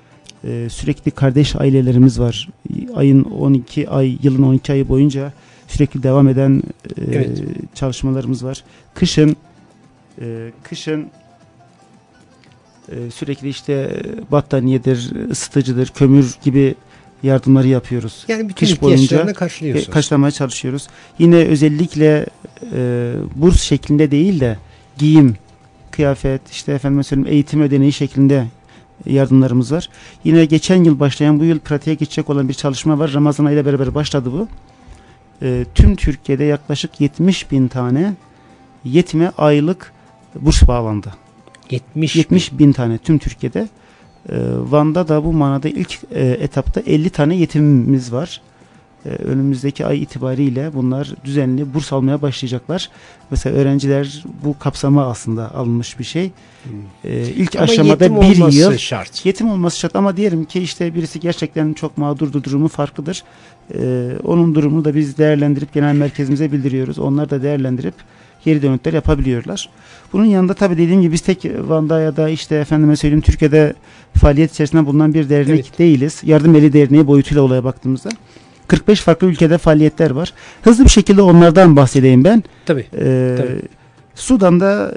Ee, sürekli kardeş ailelerimiz var. Ayın on iki ay, yılın on iki ayı boyunca sürekli devam eden e, evet. çalışmalarımız var. Kışın e, kışın E, sürekli işte battaniyedir, ısıtıcıdır, kömür gibi yardımları yapıyoruz. Yani bütün Kış boyunca karşılıyorsunuz. karşılamaya çalışıyoruz. Yine özellikle e, burs şeklinde değil de giyim, kıyafet, işte efendime söyleyeyim eğitim ödeneği şeklinde yardımlarımız var. Yine geçen yıl başlayan, bu yıl pratiğe geçecek olan bir çalışma var. Ramazan ayıyla beraber başladı bu. E, tüm Türkiye'de yaklaşık yetmiş bin tane yetime aylık burs bağlandı. yetmiş, yetmiş bin tane tüm Türkiye'de. E, Van'da da bu manada ilk e, etapta elli tane yetimimiz var. E, önümüzdeki ay itibariyle bunlar düzenli burs almaya başlayacaklar. Mesela öğrenciler bu kapsama aslında alınmış bir şey. Hmm. E, ilk ama aşamada bir yıl şart. Yetim olması şart ama diyelim ki işte birisi gerçekten çok mağdurdur, durumu farklıdır. E, onun durumunu da biz değerlendirip genel merkezimize bildiriyoruz. Onlar da değerlendirip geri dönütler yapabiliyorlar. Bunun yanında tabii dediğim gibi biz tek Van'da ya da işte efendime söyleyeyim Türkiye'de faaliyet içerisinde bulunan bir dernek evet. değiliz. Yardım Eli Derneği boyutuyla olaya baktığımızda kırk beş farklı ülkede faaliyetler var. Hızlı bir şekilde onlardan bahsedeyim ben. Tabii. Ee, tabii. Sudan'da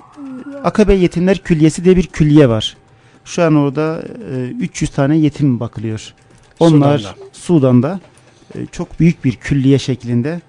Akabe Yetimler Külliyesi diye bir külliye var. Şu an orada üç yüz tane yetim bakılıyor. Onlar Sudan'da, Sudan'da çok büyük bir külliye şeklinde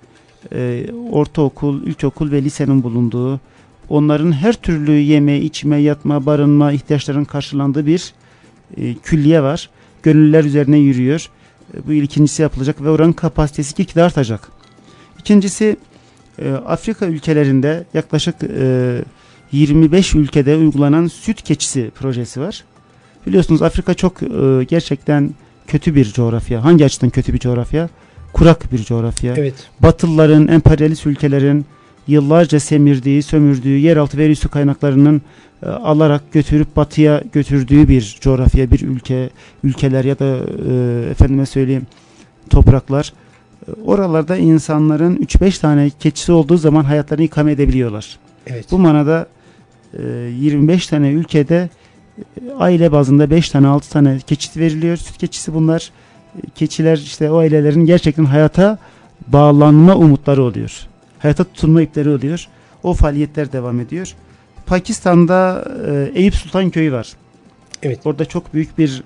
ortaokul, ilkokul ve lisenin bulunduğu, onların her türlü yeme, içme, yatma, barınma ihtiyaçlarının karşılandığı bir külliye var. Gönüllüler üzerine yürüyor. Bu yıl ikincisi yapılacak ve oranın kapasitesi gitgide artacak. İkincisi e, Afrika ülkelerinde yaklaşık e, yirmi beş ülkede uygulanan süt keçisi projesi var. Biliyorsunuz Afrika çok e, gerçekten kötü bir coğrafya. Hangi açıdan kötü bir coğrafya? Kurak bir coğrafya. Evet. Batılıların, emperyalist ülkelerin yıllarca semirdiği, sömürdüğü yeraltı ve su kaynaklarının e, alarak götürüp batıya götürdüğü bir coğrafya, bir ülke, ülkeler ya da e, efendime söyleyeyim topraklar. E, oralarda insanların üç beş tane keçisi olduğu zaman hayatlarını ikame edebiliyorlar. Evet. Bu manada e, yirmi beş tane ülkede e, aile bazında beş tane altı tane keçi veriliyor. Süt keçisi bunlar. E, keçiler işte o ailelerin gerçekten hayata bağlanma umutları oluyor. Hayata tutunma ipleri oluyor. O faaliyetler devam ediyor. Pakistan'da e, Eyüp Sultan Köyü var. Evet. Orada çok büyük bir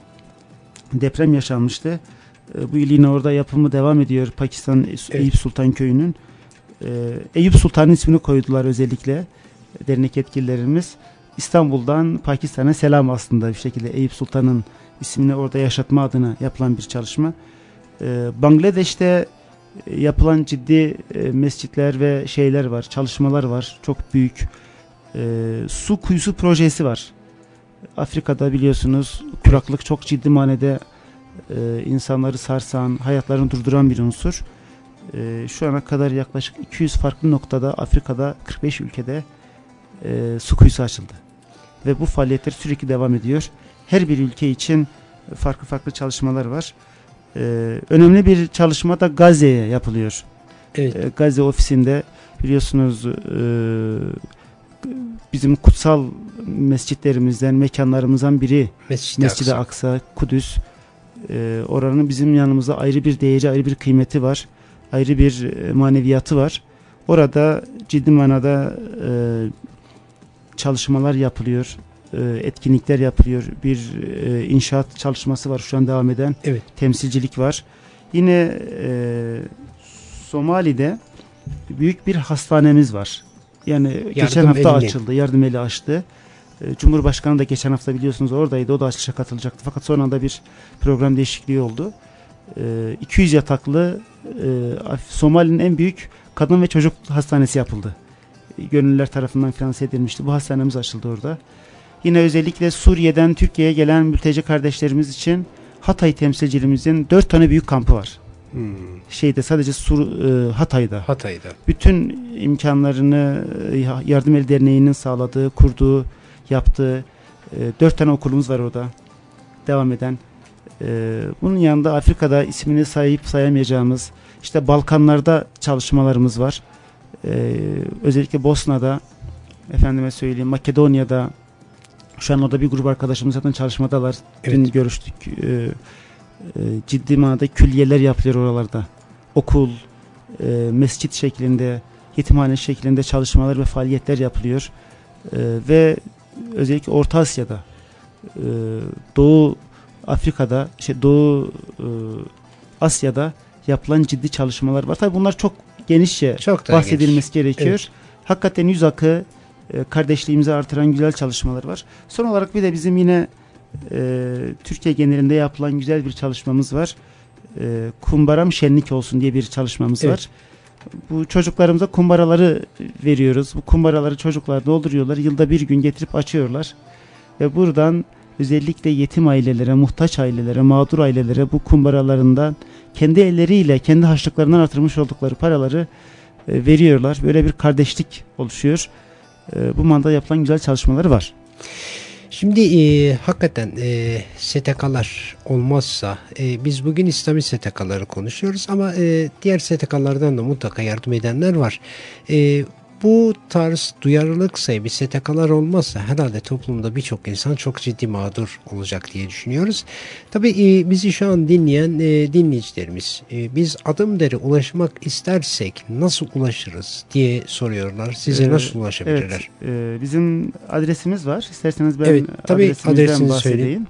deprem yaşanmıştı. E, bu yıl yine orada yapımı devam ediyor Pakistan evet. Eyüp Sultan Köyü'nün. E, Eyüp Sultan'ın ismini koydular özellikle dernek yetkililerimiz. İstanbul'dan Pakistan'a selam aslında bir şekilde Eyüp Sultan'ın ismini orada yaşatma adına yapılan bir çalışma. E, Bangladeş'te yapılan ciddi e, mescitler ve şeyler var, çalışmalar var. Çok büyük e, su kuyusu projesi var. Afrika'da biliyorsunuz kuraklık çok ciddi manada e, insanları sarsan, hayatlarını durduran bir unsur. E, şu ana kadar yaklaşık iki yüz farklı noktada Afrika'da kırk beş ülkede e, su kuyusu açıldı. Ve bu faaliyetler sürekli devam ediyor. Her bir ülke için farklı farklı çalışmalar var. Ee, önemli bir çalışma da Gazze'ye yapılıyor. Evet. Ee, Gazze ofisinde biliyorsunuz e, bizim kutsal mescitlerimizden, mekanlarımızdan biri Mescid-i Mescid-i Aksa. Aksa, Kudüs. Ee, oranın bizim yanımızda ayrı bir değeri, ayrı bir kıymeti var. Ayrı bir e, maneviyatı var. Orada ciddi manada e, çalışmalar yapılıyor. Etkinlikler yapılıyor. Bir e, inşaat çalışması var şu an devam eden. Evet. Temsilcilik var. Yine e, Somali'de büyük bir hastanemiz var. Yani yardım geçen hafta elini. açıldı. Yardım eli açtı. E, Cumhurbaşkanı da geçen hafta biliyorsunuz oradaydı. O da açılışa katılacaktı. Fakat sonra da bir program değişikliği oldu. E, iki yüz yataklı e, Somali'nin en büyük kadın ve çocuk hastanesi yapıldı. E, gönüllüler tarafından finanse edilmişti. Bu hastanemiz açıldı orada. Yine özellikle Suriye'den Türkiye'ye gelen mülteci kardeşlerimiz için Hatay temsilcilimizin dört tane büyük kampı var. Hmm. Şeyde sadece Sur, e, Hatay'da. Hatay'da. Bütün imkanlarını e, Yardım Eli Derneği'nin sağladığı, kurduğu, yaptığı e, dört tane okulumuz var orada. Devam eden. E, bunun yanında Afrika'da ismini sayıp sayamayacağımız, işte Balkanlarda çalışmalarımız var. E, özellikle Bosna'da, efendime söyleyeyim Makedonya'da. Şu an orada bir grup arkadaşımız zaten çalışmadalar. Evet. Dün görüştük. Ee, e, ciddi manada külliyeler yapılıyor oralarda. Okul, e, mescit şeklinde, yetimhane şeklinde çalışmalar ve faaliyetler yapılıyor. E, ve özellikle Orta Asya'da e, Doğu Afrika'da, şey Doğu e, Asya'da yapılan ciddi çalışmalar var. Tabii bunlar çok genişçe çok bahsedilmesi geniş. gerekiyor. Evet. Hakikaten yüz akı e, kardeşliğimizi artıran güzel çalışmalar var. Son olarak bir de bizim yine e, Türkiye genelinde yapılan güzel bir çalışmamız var. E, Kumbaram Şenlik Olsun diye bir çalışmamız Evet. var. Bu çocuklarımıza kumbaraları veriyoruz. Bu kumbaraları çocuklar dolduruyorlar. Yılda bir gün getirip açıyorlar. Ve buradan özellikle yetim ailelere, muhtaç ailelere, mağdur ailelere bu kumbaralarından kendi elleriyle, kendi harçlıklarından artırmış oldukları paraları e, veriyorlar. Böyle bir kardeşlik oluşuyor. E, bu manada yapılan güzel çalışmaları var. Şimdi e, hakikaten e, S T K'lar olmazsa e, biz bugün İslami S T K'ları konuşuyoruz ama e, diğer S T K'lardan da mutlaka yardım edenler var. E, bu tarz duyarlılık sahibi S T K'lar olmazsa herhalde toplumda birçok insan çok ciddi mağdur olacak diye düşünüyoruz. Tabii e, bizi şu an dinleyen e, dinleyicilerimiz e, biz adım deri ulaşmak istersek nasıl ulaşırız diye soruyorlar. Size Ee, nasıl ulaşabilirler? Evet, e, bizim adresimiz var. İsterseniz ben Evet, tabii adresimizden adresinizi bahsedeyim.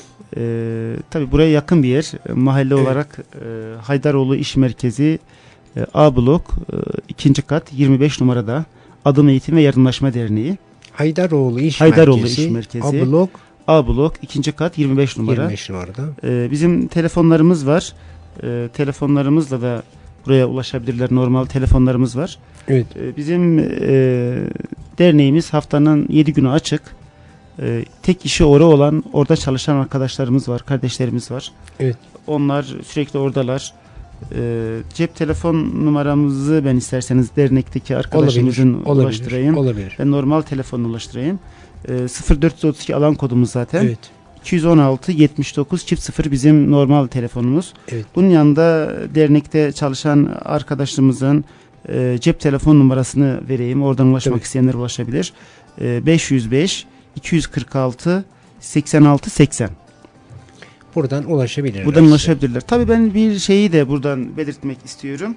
E, tabii buraya yakın bir yer. Mahalle Evet. olarak e, Haydaroğlu İş Merkezi e, A blok e, ikinci kat yirmi beş numarada Adım Eğitim ve Yardımlaşma Derneği. Haydaroğlu İş Haydaroğlu Merkezi, İş Merkezi. A blok A blok ikinci kat yirmi beş numara. yirmi beş numarada. E, bizim telefonlarımız var. E, telefonlarımızla da buraya ulaşabilirler. Normal telefonlarımız var. Evet. E, bizim e, derneğimiz haftanın yedi günü açık. E, tek işi orada olan, orada çalışan arkadaşlarımız var, kardeşlerimiz var. Evet. Onlar sürekli oradalar. E, cep telefon numaramızı ben isterseniz dernekteki arkadaşımızın Olabilir, olabilir, ulaştırayım. olabilir. Ben normal telefonla ulaştırayım. E, sıfır dört otuz iki alan kodumuz zaten. Evet. iki yüz on altı yetmiş dokuz çift sıfır bizim normal telefonumuz. Evet. Bunun yanında dernekte çalışan arkadaşımızın e, cep telefon numarasını vereyim. Oradan ulaşmak Evet. isteyenler ulaşabilir. E, beş yüz beş iki yüz kırk altı seksen altı seksen. Buradan ulaşabilirler. Buradan size. ulaşabilirler. Tabii ben bir şeyi de buradan belirtmek istiyorum.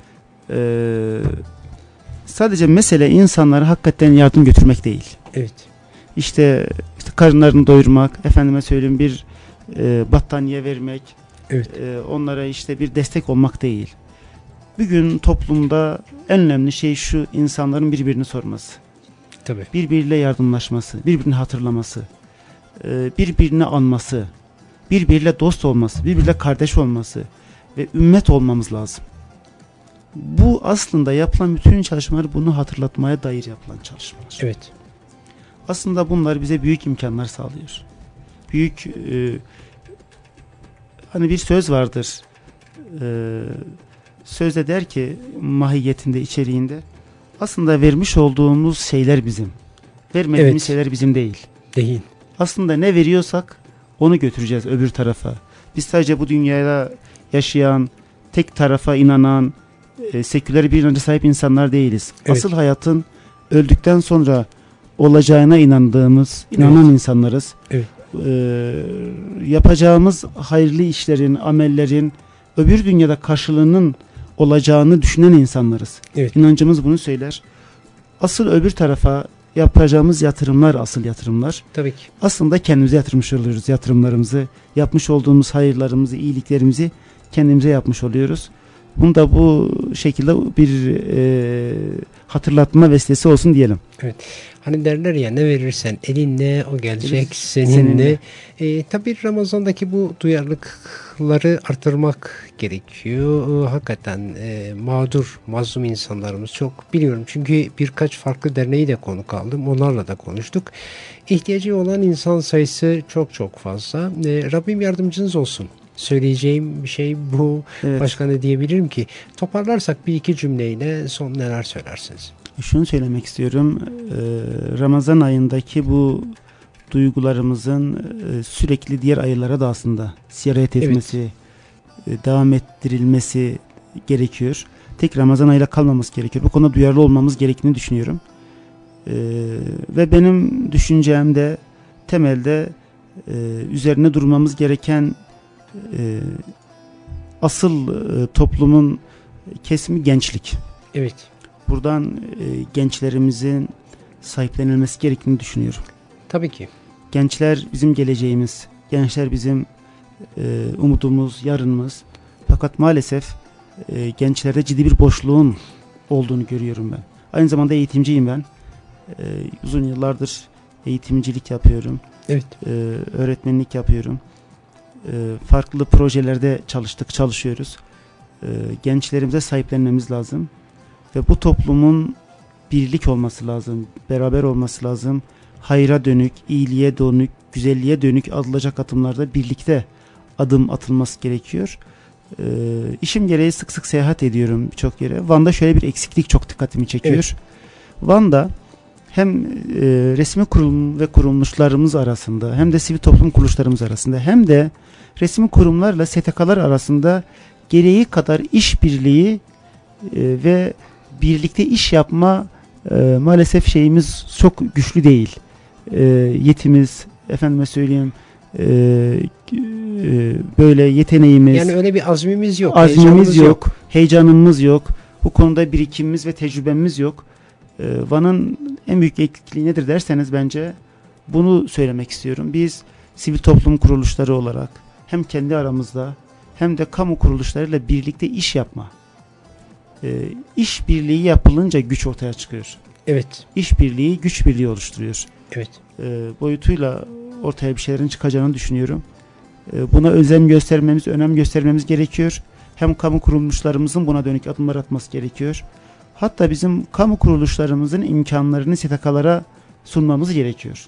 Ee, sadece mesele insanlara hakikaten yardım götürmek değil. Evet. İşte, işte karınlarını doyurmak, efendime söyleyeyim bir e, battaniye vermek, Evet. e, onlara işte bir destek olmak değil. Bugün toplumda en önemli şey şu: insanların birbirini sorması, Tabii. birbiriyle yardımlaşması, birbirini hatırlaması, e, birbirini anması, birbiriyle dost olması, birbiriyle kardeş olması ve ümmet olmamız lazım. Bu aslında yapılan bütün çalışmalar bunu hatırlatmaya dair yapılan çalışmalar. Evet. Aslında bunlar bize büyük imkanlar sağlıyor. Büyük e, hani bir söz vardır. E, sözde der ki mahiyetinde, içeriğinde aslında vermiş olduğumuz şeyler bizim. Vermediğimiz Evet. şeyler bizim değil. Değil. Aslında ne veriyorsak onu götüreceğiz öbür tarafa. Biz sadece bu dünyada yaşayan, tek tarafa inanan, e, seküler bir inanca sahip insanlar değiliz. Evet. Asıl hayatın öldükten sonra olacağına inandığımız, inanan Evet. insanlarız. Evet. E, yapacağımız hayırlı işlerin, amellerin öbür dünyada karşılığının olacağını düşünen insanlarız. Evet. İnancımız bunu söyler. Asıl öbür tarafa yapacağımız yatırımlar asıl yatırımlar. Tabii ki. Aslında kendimize yatırmış oluyoruz yatırımlarımızı. Yapmış olduğumuz hayırlarımızı, iyiliklerimizi kendimize yapmış oluyoruz. Bunu da bu şekilde bir e, hatırlatma vesilesi olsun diyelim. Evet. Hani derler ya, ne verirsen elinle o gelecek Evet, seninle. seninle. E, tabii Ramazan'daki bu duyarlılıkları artırmak gerekiyor. E, hakikaten e, mağdur, mazlum insanlarımız çok, biliyorum. Çünkü birkaç farklı derneği de konuk aldım. Onlarla da konuştuk. İhtiyacı olan insan sayısı çok çok fazla. E, Rabbim yardımcınız olsun. Söyleyeceğim bir şey bu. Evet. Başka ne diyebilirim ki? Toparlarsak bir iki cümleyle son neler söylersiniz? Şunu söylemek istiyorum. Ee, Ramazan ayındaki bu duygularımızın e, sürekli diğer aylara da aslında sirayet etmesi, e, devam ettirilmesi gerekiyor. Tek Ramazan ayıyla kalmamız gerekiyor. Bu konuda duyarlı olmamız gerektiğini düşünüyorum. Ee, ve benim düşüncem de temelde e, üzerine durmamız gereken e, asıl e, toplumun kesimi gençlik. Evet. Buradan e, gençlerimizin sahiplenilmesi gerektiğini düşünüyorum. Tabii ki. Gençler bizim geleceğimiz. Gençler bizim e, umudumuz, yarınımız. Fakat maalesef e, gençlerde ciddi bir boşluğun olduğunu görüyorum ben. Aynı zamanda eğitimciyim ben. E, uzun yıllardır eğitimcilik yapıyorum. Evet. E, öğretmenlik yapıyorum. E, farklı projelerde çalıştık, çalışıyoruz. E, gençlerimize sahiplenmemiz lazım. Ve bu toplumun birlik olması lazım, beraber olması lazım. Hayra dönük, iyiliğe dönük, güzelliğe dönük atılacak adımlarda birlikte adım atılması gerekiyor. Ee, işim gereği sık sık seyahat ediyorum birçok yere. Van'da şöyle bir eksiklik çok dikkatimi çekiyor. Evet. Van'da hem e, resmi kurum ve kuruluşlarımız arasında, hem de sivil toplum kuruluşlarımız arasında, hem de resmi kurumlarla S T K'lar arasında gereği kadar işbirliği e, ve birlikte iş yapma e, maalesef şeyimiz çok güçlü değil. E, yetimiz, efendime söyleyeyim, e, e, böyle yeteneğimiz, yani öyle bir azmimiz yok, azmimiz yok, yok, heyecanımız yok. Bu konuda birikimimiz ve tecrübemiz yok. E, Van'ın en büyük eksikliği nedir derseniz bence bunu söylemek istiyorum. Biz sivil toplum kuruluşları olarak hem kendi aramızda hem de kamu kuruluşlarıyla birlikte iş yapma. E, iş birliği yapılınca güç ortaya çıkıyor. Evet. İş birliği güç birliği oluşturuyor. Evet. E, boyutuyla ortaya bir şeylerin çıkacağını düşünüyorum. E, buna özen göstermemiz, önem göstermemiz gerekiyor. Hem kamu kuruluşlarımızın buna dönük adımlar atması gerekiyor. Hatta bizim kamu kuruluşlarımızın imkanlarını S T K'lara sunmamız gerekiyor.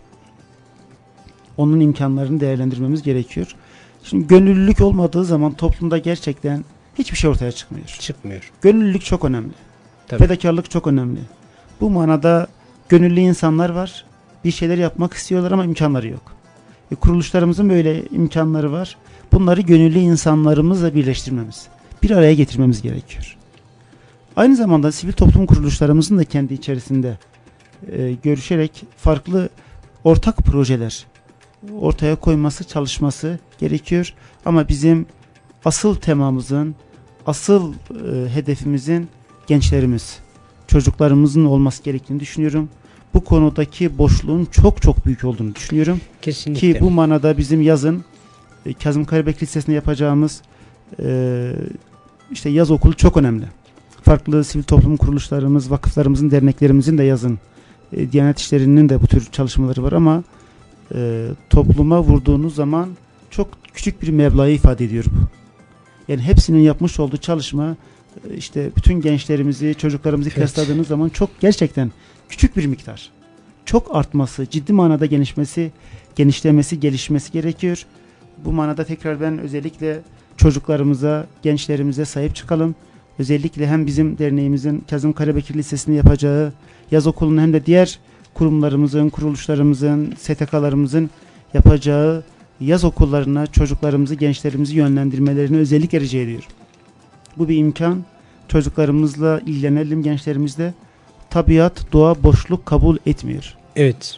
Onun imkanlarını değerlendirmemiz gerekiyor. Şimdi gönüllülük olmadığı zaman toplumda gerçekten hiçbir şey ortaya çıkmıyor. Çıkmıyor. Gönüllülük çok önemli. Tabii. Fedakarlık çok önemli. Bu manada gönüllü insanlar var. Bir şeyler yapmak istiyorlar ama imkanları yok. E, kuruluşlarımızın böyle imkanları var. Bunları gönüllü insanlarımızla birleştirmemiz, bir araya getirmemiz gerekiyor. Aynı zamanda sivil toplum kuruluşlarımızın da kendi içerisinde e, görüşerek farklı ortak projeler ortaya koyması, çalışması gerekiyor. Ama bizim asıl temamızın, asıl e, hedefimizin gençlerimiz, çocuklarımızın olması gerektiğini düşünüyorum. Bu konudaki boşluğun çok çok büyük olduğunu düşünüyorum. Kesinlikle. Ki bu manada bizim yazın e, Kazım Karabekir Lisesi'nde yapacağımız e, işte yaz okulu çok önemli. Farklı sivil toplum kuruluşlarımız, vakıflarımızın, derneklerimizin de yazın e, Diyanet İşleri'nin de bu tür çalışmaları var ama e, topluma vurduğunuz zaman çok küçük bir meblağı ifade ediyor bu. Yani hepsinin yapmış olduğu çalışma e, işte bütün gençlerimizi, çocuklarımızı kıyasladığınız evet. zaman çok gerçekten küçük bir miktar. Çok artması, ciddi manada genişmesi, genişlemesi, gelişmesi gerekiyor. Bu manada tekrar ben özellikle çocuklarımıza, gençlerimize sahip çıkalım. Özellikle hem bizim derneğimizin Kazım Karabekir Lisesi'nde yapacağı yaz okulunun hem de diğer kurumlarımızın, kuruluşlarımızın, S T K'larımızın yapacağı yaz okullarına çocuklarımızı, gençlerimizi yönlendirmelerini özellikle rica ediyorum. Bu bir imkan. Çocuklarımızla ilgilenelim, gençlerimizle. Tabiat, doğa boşluk kabul etmiyor. Evet.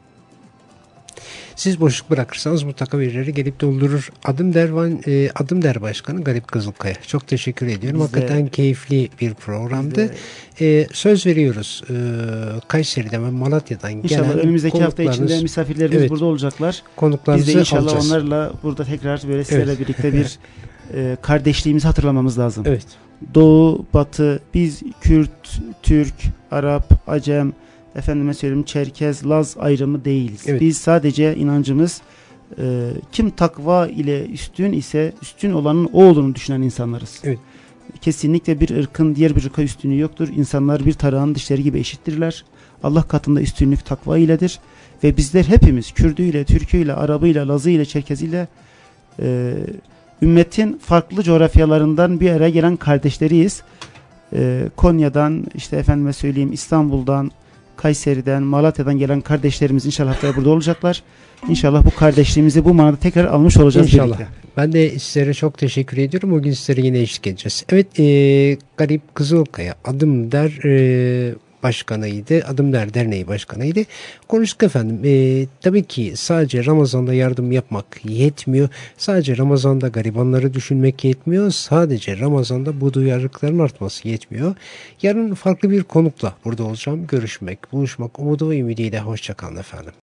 Siz boşluk bırakırsanız mutlaka birileri gelip doldurur. Adım der, Van, e, Adım der Başkanı Garip Kızılkaya. Çok teşekkür ediyorum. Biz Hakikaten de, keyifli bir programdı. E, söz veriyoruz. E, Kayseri'den ve Malatya'dan İnşallah gelen önümüzdeki hafta içinde misafirlerimiz evet, burada olacaklar. Konuklarınızı Biz de inşallah alacağız. Onlarla burada tekrar böyle sizlerle evet. birlikte bir e, kardeşliğimizi hatırlamamız lazım. Evet. Doğu, Batı, biz Kürt, Türk, Arap, Acem, efendime söyleyeyim Çerkez, Laz ayrımı değiliz. Evet. Biz sadece inancımız e, kim takva ile üstün ise üstün olanın o olduğunu düşünen insanlarız. Evet. Kesinlikle bir ırkın diğer bir ırka üstünlüğü yoktur. İnsanlar bir tarağın dişleri gibi eşittirler. Allah katında üstünlük takva iledir. Ve bizler hepimiz Kürdüyle, Türküyle, Arabıyla, Lazıyla, Çerkeziyle e, ümmetin farklı coğrafyalarından bir araya gelen kardeşleriyiz. E, Konya'dan, işte efendime söyleyeyim İstanbul'dan, Kayseri'den, Malatya'dan gelen kardeşlerimiz inşallah haftaya burada olacaklar. İnşallah bu kardeşliğimizi bu manada tekrar almış olacağız İnşallah. Birlikte. Ben de sizlere çok teşekkür ediyorum. Bugün sizlere yine eşlik edeceğiz. Evet, e, Garip Kızılkaya Adım der e, başkanıydı. Adım der derneği başkanıydı. Konuştuk efendim. E, tabii ki sadece Ramazan'da yardım yapmak yetmiyor. Sadece Ramazan'da garibanları düşünmek yetmiyor. Sadece Ramazan'da bu duyarlılıkların artması yetmiyor. Yarın farklı bir konukla burada olacağım. Görüşmek, buluşmak umudu ve ümidiyle. Hoşçakalın efendim.